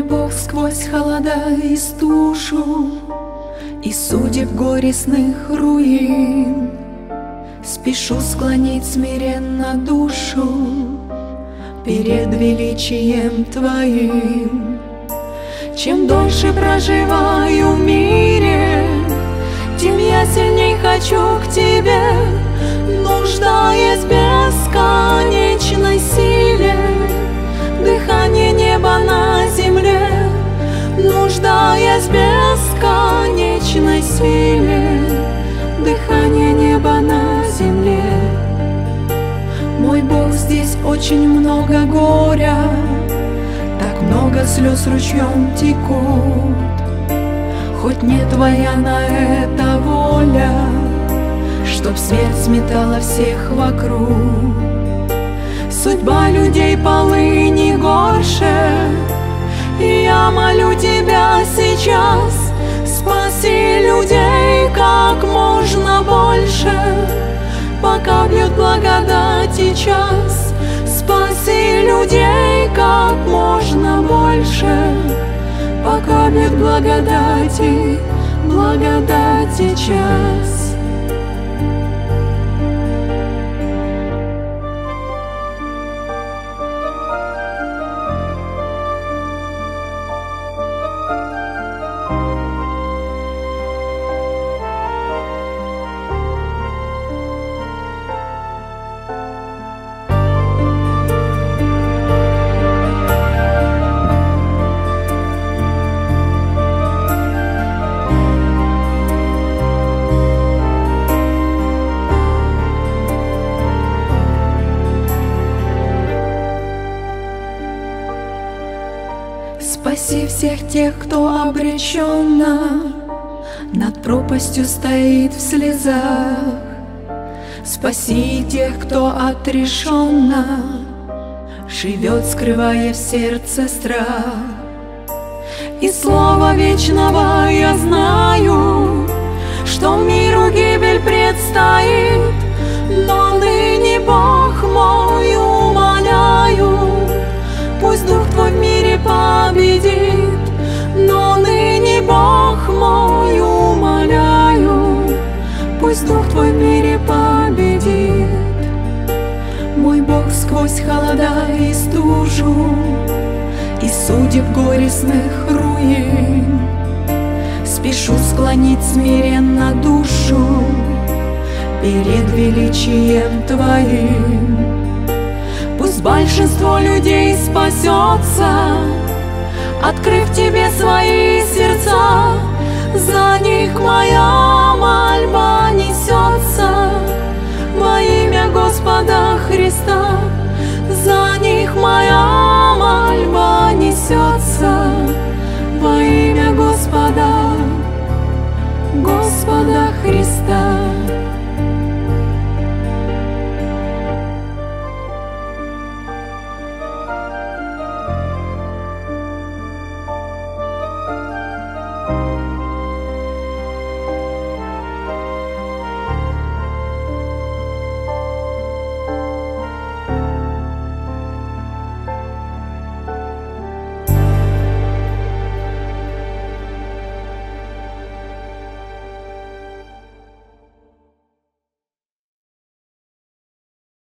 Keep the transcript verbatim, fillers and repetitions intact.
Бог сквозь холода и стужу, и судеб горестных руин, спешу склонить смиренно душу перед величием Твоим. Чем дольше проживаю в мире, тем я сильней хочу к Тебе, нуждаясь в бесконечной силе, дыхание неба на земле, нуждаясь в бесконечной силе, дыхание неба на земле. Мой Бог, здесь очень много горя, так много слез ручьем текут. Хоть не Твоя на это воля, чтоб смерть сметала всех вокруг. Судьба людей полыни горше, и я молю Тебя сейчас, спаси людей как можно больше, пока бьет благодати час. Спаси людей как можно больше, пока бьет благодати, благодати час. Спаси всех тех, кто обреченно над пропастью стоит в слезах. Спаси тех, кто отрешенно живет, скрывая в сердце страх. И слова вечного я знаю, что миру гибель предстоит, но ныне, Бог мой, умоляю, пусть Дух Твой в мире победит, но ныне, Бог мой, умоляю, пусть Дух Твой в мире победит. Мой Бог сквозь холода и стужу, и судеб горестных руин, спешу склонить смиренно душу перед величием Твоим. Пусть большинство людей спасется, открыв Тебе свои сердца, за них моя мольба несется.